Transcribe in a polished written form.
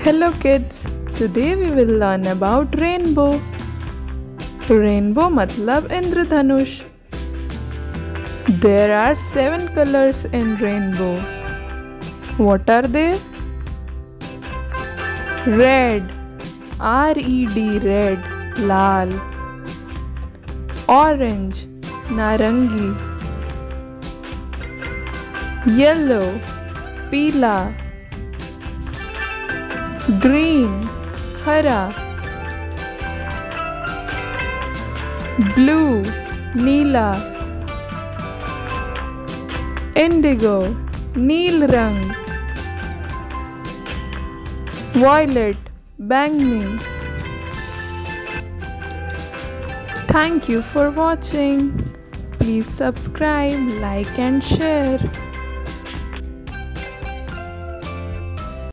Hello kids, today we will learn about rainbow. Rainbow matlab Indradhanush. There are 7 colors in rainbow. What are they? Red, R-E-D, red, lal. Orange, narangi. Yellow, pila. Green, hara. Blue, neela. Indigo, नील रंग. Violet, बैंगनी. Thank you for watching. Please subscribe, like and share.